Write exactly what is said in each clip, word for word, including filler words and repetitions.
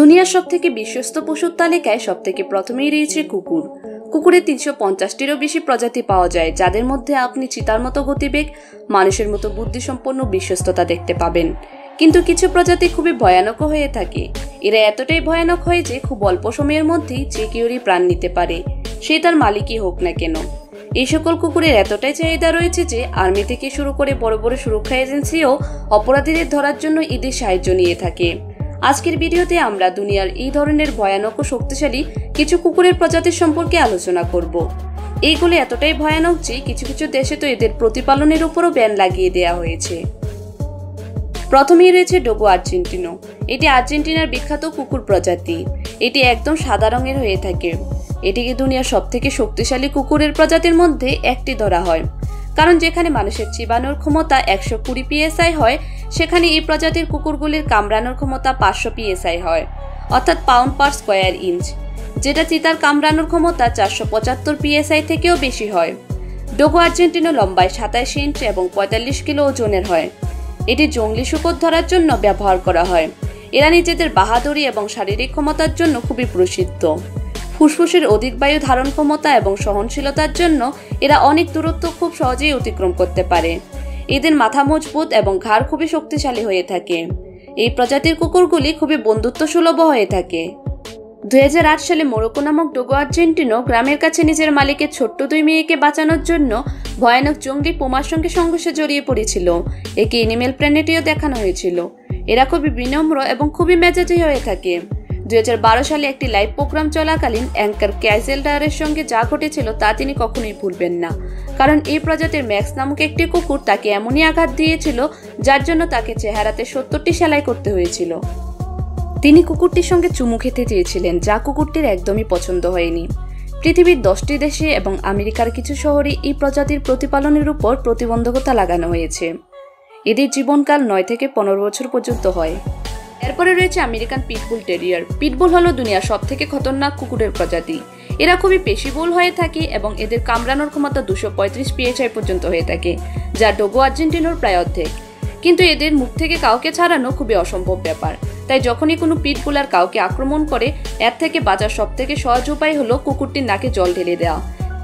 দুনিয়ার সবথেকে বিশ্বস্ত পশুর তালিকায় সবথেকে প্রথমেই রয়েছে কুকুর। কুকুরের তিনশো পঞ্চাশটিরও বেশি প্রজাতি পাওয়া যায়, যাদের মধ্যে আপনি চিতার মতো গতিবেগ, মানুষের মতো বুদ্ধিসম্পন্ন বিশ্বস্ততা দেখতে পাবেন। কিন্তু কিছু প্রজাতি খুবই ভয়ানক হয়ে থাকে। এরা এতটাই ভয়ানক হয় যে খুব অল্প সময়ের মধ্যেই যে কেউরই প্রাণ নিতে পারে, সে তার মালিকই হোক না কেন। এই সকল কুকুরের এতটাই চাহিদা রয়েছে যে আর্মি থেকে শুরু করে বড় বড় সুরক্ষা এজেন্সিও অপরাধীদের ধরার জন্য এদের সাহায্য নিয়ে থাকে। আজকের ভিডিওতে আমরা দুনিয়ার এই ধরনের ভয়ানক ও শক্তিশালী কিছু কুকুরের প্রজাতির সম্পর্কে আলোচনা করব। এইগুলো এতটাই ভয়ানক যে কিছু কিছু দেশে তো এদের প্রতিপালনের উপরও ব্যান লাগিয়ে দেওয়া হয়েছে। প্রথমেই রয়েছে ডোগো আর্জেন্টিনো। এটি আর্জেন্টিনার বিখ্যাত কুকুর প্রজাতি। এটি একদম সাদা রঙের হয়ে থাকে। এটিকে দুনিয়ার সবথেকে শক্তিশালী কুকুরের প্রজাতির মধ্যে একটি ধরা হয়, কারণ যেখানে মানুষের চিবানোর ক্ষমতা একশো কুড়ি পিএসআই হয়, সেখানে এই প্রজাতির কুকুরগুলির কামড়ানোর ক্ষমতা পাঁচশো পিএসআই হয়, অর্থাৎ পাউন্ড পার স্কোয়ার ইঞ্চ, যেটা চিতার কামড়ানোর ক্ষমতা চারশো পঁচাত্তর পিএসআই থেকেও বেশি হয়। ডোগো আর্জেন্টিনো লম্বায় সাতাশ ইঞ্চ এবং পঁয়তাল্লিশ কিলো ওজনের হয়। এটি জঙ্গলি শূকর ধরার জন্য ব্যবহার করা হয়। এরা নিজেদের বাহাদুরি এবং শারীরিক ক্ষমতার জন্য খুবই প্রসিদ্ধ। ফুসফুসের অধিক বায়ু ধারণ ক্ষমতা এবং সহনশীলতার জন্য এরা অনেক দূরত্ব খুব সহজেই অতিক্রম করতে পারে। এদের মাথা মজবুত এবং ঘাড় খুবই শক্তিশালী হয়ে থাকে। এই প্রজাতির কুকুরগুলি খুবই বন্ধুত্ব সুলভ হয়ে থাকে। দুই হাজার আট সালে মোরক্কো নামক ডোগো আর্জেন্টিনো গ্রামের কাছে নিজের মালিকের ছোট্ট দুই মেয়েকে বাঁচানোর জন্য ভয়ানক জঙ্গলি পুমার সঙ্গে সংঘর্ষে জড়িয়ে পড়েছিল। একে এনিমেল প্ল্যানেটেও দেখানো হয়েছিল। এরা খুবই বিনম্র এবং খুবই মেজাজি হয়ে থাকে। দুই হাজার বারো সালে একটি লাইভ প্রোগ্রাম চলাকালীন অ্যাঙ্কার ক্যাজেলডারের সঙ্গে যা ঘটেছিল তা তিনি কখনোই ভুলবেন না, কারণ এই প্রজাতির ম্যাক্স নামক একটি কুকুর তাকে এমনই আঘাত দিয়েছিল যার জন্য তাকে চেহারাতে সত্তরটি সেলাই করতে হয়েছিল। তিনি কুকুরটির সঙ্গে চুমু খেতে চেয়েছিলেন, যা কুকুরটির একদমই পছন্দ হয়নি। পৃথিবীর দশটি দেশে এবং আমেরিকার কিছু শহরে এই প্রজাতির প্রতিপালনের উপর প্রতিবন্ধকতা লাগানো হয়েছে। এদের জীবনকাল নয় থেকে পনেরো বছর পর্যন্ত হয়। এরপরে রয়েছে আমেরিকান পিটবুল টেরিয়ার। পিটবুল হলো দুনিয়ার সব থেকে খতরনাক কুকুরের প্রজাতি। এরা খুবই পেশিবহুল হয়ে থাকে এবং এদের কামড়ানোর ক্ষমতা দুশো পঁয়ত্রিশ পিএসআই পর্যন্ত হয়ে থাকে, যা ডোগো আর্জেন্টিনোর প্রায় অর্ধেক। কিন্তু এদের মুখ থেকে কাউকে ছাড়ানো খুবই অসম্ভব ব্যাপার। তাই যখনই কোনো পিটবুল আর কাউকে আক্রমণ করে, এর থেকে বাঁচার সব থেকে সহজ উপায় হলো কুকুরটির নাকে জল ঢেলে দেওয়া।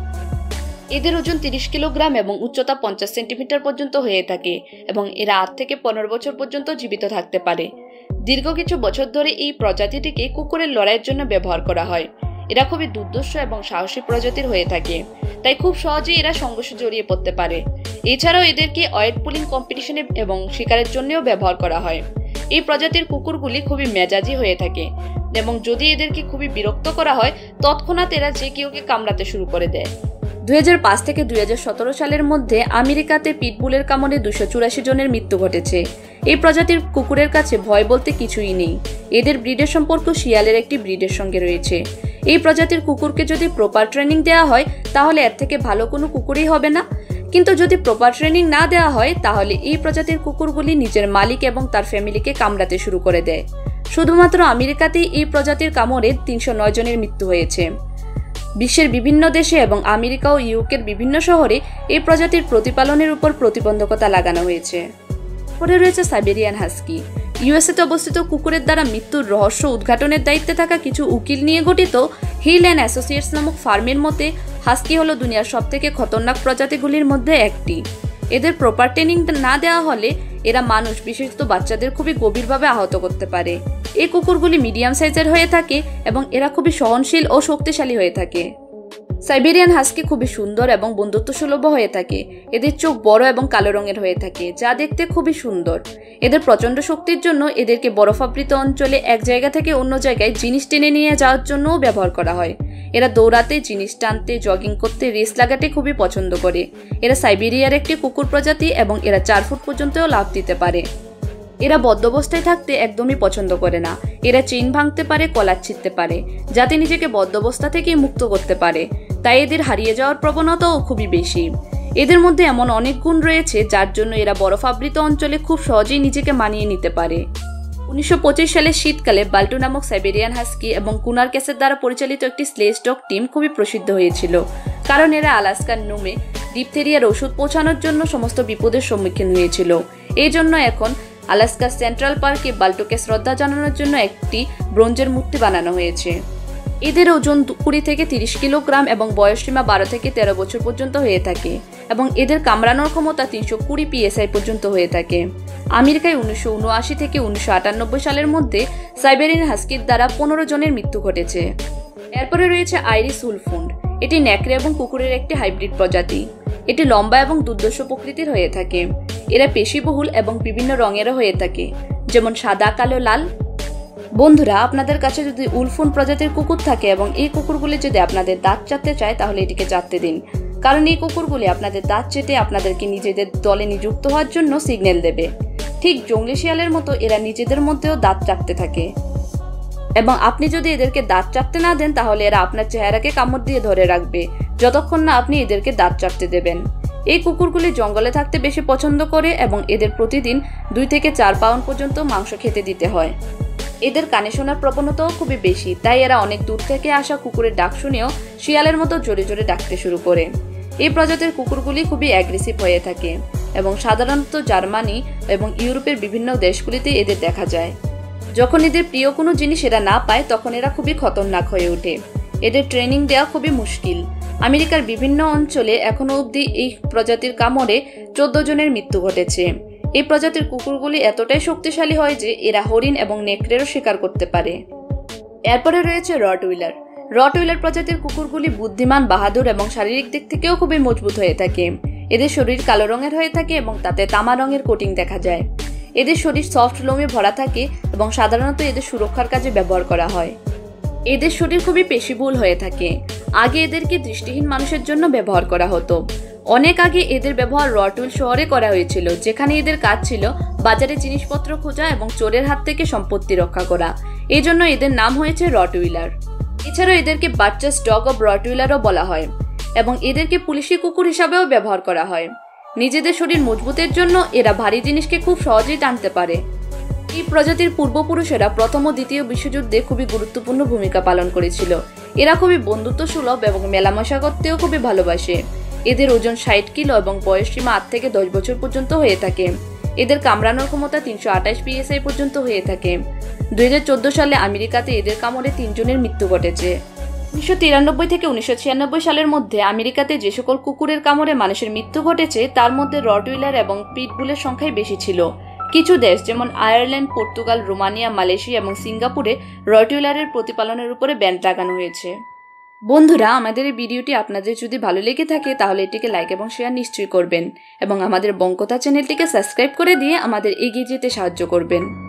এদের ওজন তিরিশ কিলোগ্রাম এবং উচ্চতা পঞ্চাশ সেন্টিমিটার পর্যন্ত হয়ে থাকে এবং এরা আট থেকে পনেরো বছর পর্যন্ত জীবিত থাকতে পারে। দীর্ঘ কিছু বছর ধরে এই প্রজাতিটিকে কুকুরের লড়াইয়ের জন্য ব্যবহার করা হয়। এরা খুবই দুর্ধর্ষ এবং সাহসী প্রজাতির হয়ে থাকে, তাই খুব সহজেই এরা সংঘর্ষে জড়িয়ে পড়তে পারে। এছাড়াও এদেরকে ওয়েট পুলিং কম্পিটিশনে এবং শিকারের জন্যও ব্যবহার করা হয়। এই প্রজাতির কুকুরগুলি খুবই মেজাজি হয়ে থাকে এবং যদি এদেরকে খুবই বিরক্ত করা হয়, তৎক্ষণাৎ এরা যে কেউকে কামড়াতে শুরু করে দেয়। দুই হাজার পাঁচ থেকে দুই হাজার সতেরো সালের মধ্যে আমেরিকাতে পিটবুলের কামড়ে দুশো চুরাশি জনের মৃত্যু ঘটেছে। এই প্রজাতির কুকুরের কাছে ভয় বলতে কিছুই নেই। এদের ব্রিডের সম্পর্ক শিয়ালের একটি ব্রিডের সঙ্গে রয়েছে। এই প্রজাতির কুকুরকে যদি প্রপার ট্রেনিং দেওয়া হয়, তাহলে এর থেকে ভালো কোনো কুকুরই হবে না। কিন্তু যদি প্রপার ট্রেনিং না দেওয়া হয়, তাহলে এই প্রজাতির কুকুরগুলি নিজের মালিক এবং তার ফ্যামিলিকে কামড়াতে শুরু করে দেয়। শুধুমাত্র আমেরিকাতেই এই প্রজাতির কামড়ে তিনশো নয় জনের মৃত্যু হয়েছে। বিশ্বের বিভিন্ন দেশে এবং আমেরিকা ও ইউকের বিভিন্ন শহরে এই প্রজাতির প্রতিপালনের উপর প্রতিবন্ধকতা লাগানো হয়েছে। পরে রয়েছে সাইবেরিয়ান হাস্কি। ইউএসএতে অবস্থিত কুকুরের দ্বারা মৃত্যুর রহস্য উদ্ঘাটনের দায়িত্বে থাকা কিছু উকিল নিয়ে গঠিত হিল অ্যান্ড অ্যাসোসিয়েটস নামক ফার্মের মতে, হাস্কি হলো দুনিয়ার সবথেকে খতরনাক প্রজাতিগুলির মধ্যে একটি। এদের প্রপার ট্রেনিং না দেওয়া হলে এরা মানুষ, বিশেষত বাচ্চাদের খুবই গভীরভাবে আহত করতে পারে। এই কুকুরগুলি মিডিয়াম সাইজের হয়ে থাকে এবং এরা খুবই সহনশীল ও শক্তিশালী হয়ে থাকে। সাইবেরিয়ান হাস্কি খুবই সুন্দর এবং বন্ধুত্ব সুলভ হয়ে থাকে। এদের চোখ বড় এবং কালো রঙের হয়ে থাকে, যা দেখতে খুবই সুন্দর। এদের প্রচণ্ড শক্তির জন্য এদেরকে বরফাবৃত অঞ্চলে এক জায়গা থেকে অন্য জায়গায় জিনিস টেনে নিয়ে যাওয়ার জন্যও ব্যবহার করা হয়। এরা দৌড়াতে, জিনিস টানতে, জগিং করতে, রেস লাগাতে খুবই পছন্দ করে। এরা সাইবেরিয়ার একটি কুকুর প্রজাতি এবং এরা চার ফুট পর্যন্তও লাফ দিতে পারে। এরা বদ্ধবস্থায় থাকতে একদমই পছন্দ করে না। এরা চেইন ভাঙতে পারে, কলার ছিঁড়তে পারে, যাতে নিজেকে বদ্ধবস্থা থেকে মুক্ত করতে পারে। তাই এদের হারিয়ে যাওয়ার প্রবণতাও খুবই বেশি। এদের মধ্যে এমন অনেক গুণ রয়েছে যার জন্য এরা বরফাবৃত অঞ্চলে খুব সহজেই নিজেকে মানিয়ে নিতে পারে। উনিশশো পঁচিশ সালের শীতকালে বাল্টু নামক সাইবেরিয়ান হাস্কি এবং কুনার ক্যাসের দ্বারা পরিচালিত একটি স্লেজ ডগ টিম খুবই প্রসিদ্ধ হয়েছিল, কারণ এরা আলাস্কার নোমে ডিপথেরিয়ার ওষুধ পৌঁছানোর জন্য সমস্ত বিপদের সম্মুখীন হয়েছিল। এই জন্য এখন আলাস্কার সেন্ট্রাল পার্কে বাল্টুকে শ্রদ্ধা জানানোর জন্য একটি ব্রোঞ্জের মূর্তি বানানো হয়েছে। এদের ওজন কুড়ি থেকে তিরিশ কিলোগ্রাম এবং বয়সসীমা বারো থেকে তেরো বছর পর্যন্ত হয়ে থাকে এবং এদের কামড়ানোর ক্ষমতা তিনশো কুড়ি পিএসআই পর্যন্ত হয়ে থাকে। আমেরিকায় উনিশশো উনআশি থেকে উনিশশো আটানব্বই সালের মধ্যে সাইবেরিয়ান হাস্কির দ্বারা পনেরো জনের মৃত্যু ঘটেছে। এরপরে রয়েছে আইরিশ উলফহাউন্ড। এটি নেকড়ে এবং কুকুরের একটি হাইব্রিড প্রজাতি। এটি লম্বা এবং দুর্ধর্ষ প্রকৃতির হয়ে থাকে। এরা পেশিবহুল এবং বিভিন্ন রঙেরও হয়ে থাকে, যেমন সাদা, কালো, লাল। বন্ধুরা, আপনাদের কাছে যদি উলফহাউন্ড প্রজাতির কুকুর থাকে এবং এই কুকুরগুলি যদি আপনাদের দাঁত চাটতে চায় তাহলে এটিকে চাটতে দিন, কারণ এই কুকুরগুলি আপনাদের দাঁত চেটে আপনাদেরকে নিজেদের দলে নিযুক্ত হওয়ার জন্য সিগন্যাল দেবে। ঠিক জঙ্গলি শিয়ালের মতো এরা নিজেদের মধ্যেও দাঁত চাটতে থাকে এবং আপনি যদি এদেরকে দাঁত চাটতে না দেন তাহলে এরা আপনার চেহারাকে কামড় দিয়ে ধরে রাখবে যতক্ষণ না আপনি এদেরকে দাঁত চাটতে দেবেন। এই কুকুরগুলি জঙ্গলে থাকতে বেশি পছন্দ করে এবং এদের প্রতিদিন দুই থেকে চার পাউন্ড পর্যন্ত মাংস খেতে দিতে হয়। এদের কানে শোনার প্রবণতাও খুবই বেশি, তাই এরা অনেক দূর থেকে আসা কুকুরের ডাক শুনেও শিয়ালের মতো জোরে জোরে ডাকতে শুরু করে। এই প্রজাতির কুকুরগুলি খুবই অ্যাগ্রেসিভ হয়ে থাকে এবং সাধারণত জার্মানি এবং ইউরোপের বিভিন্ন দেশগুলিতে এদের দেখা যায়। যখন এদের প্রিয় কোনো জিনিস এরা না পায় তখন এরা খুবই খতরনাক হয়ে ওঠে। এদের ট্রেনিং দেওয়া খুবই মুশকিল। আমেরিকার বিভিন্ন অঞ্চলে এখনো অবধি এই প্রজাতির কামড়ে চোদ্দ জনের মৃত্যু ঘটেছে। এই প্রজাতির কুকুরগুলি এতটাই শক্তিশালী হয় যে এরা হরিণ এবং নেকড়েরও শিকার করতে পারে। এরপরে রয়েছে রটউইলার। রটউইলার প্রজাতির কুকুরগুলি বুদ্ধিমান, বাহাদুর এবং শারীরিক দিক থেকেও খুবই মজবুত হয়ে থাকে। এদের শরীর কালো রঙের হয়ে থাকে এবং তাতে তামা রঙের কোটিং দেখা যায়। এদের শরীর সফট লোমে ভরা থাকে এবং সাধারণত এদের সুরক্ষার কাজে ব্যবহার করা হয়। এদের শরীর খুবই পেশিবহুল হয়ে থাকে। আগে এদেরকে দৃষ্টিহীন মানুষের জন্য ব্যবহার করা হতো। অনেক আগে এদের ব্যবহার রটউইল শহরে করা হয়েছিল, যেখানে এদের কাজ ছিল বাজারে জিনিসপত্র খোঁজা এবং চোরের হাত থেকে সম্পত্তি রক্ষা করা। এই জন্য এদের নাম হয়েছে রটউইলার। এছাড়াও এদেরকে বাচ্চাস ডগ অব রটউইলারও বলা হয় এবং এদেরকে পুলিশি কুকুর হিসাবেও ব্যবহার করা হয়। নিজেদের শরীর মজবুতের জন্য এরা ভারী জিনিসকে খুব সহজেই টানতে পারে। এই প্রজাতির পূর্বপুরুষেরা প্রথম ও দ্বিতীয় বিশ্বযুদ্ধে খুবই গুরুত্বপূর্ণ ভূমিকা পালন করেছিল। এরা খুবই বন্ধুত্বসুলভ এবং মেলামেশা করতেও খুবই ভালোবাসে। এদের ওজন ষাট কিলো এবং বয়সসীমা আট থেকে দশ বছর পর্যন্ত হয়ে থাকে। এদের কামড়ানোর ক্ষমতা তিনশো আঠাশ পিএসআই পর্যন্ত হয়ে থাকে। দুই হাজার চোদ্দ সালে আমেরিকাতে এদের কামড়ে তিনজনের মৃত্যু ঘটেছে। উনিশশো তিরানব্বই থেকে উনিশশো ছিয়ানব্বই সালের মধ্যে আমেরিকাতে যে সকল কুকুরের কামড়ে মানুষের মৃত্যু ঘটেছে তার মধ্যে রটউইলার এবং পিটবুলের সংখ্যাই বেশি ছিল। কিছু দেশ যেমন আয়ারল্যান্ড, পর্তুগাল, রোমানিয়া, মালয়েশিয়া এবং সিঙ্গাপুরে রটউইলারের প্রতিপালনের উপরে ব্যান লাগানো হয়েছে। বন্ধুরা, আমাদের এই ভিডিওটি আপনাদের যদি ভালো লেগে থাকে তাহলে এটিকে লাইক এবং শেয়ার নিশ্চয়ই করবেন এবং আমাদের বঙ্কথা চ্যানেলটিকে সাবস্ক্রাইব করে দিয়ে আমাদের এগিয়ে যেতে সাহায্য করবেন।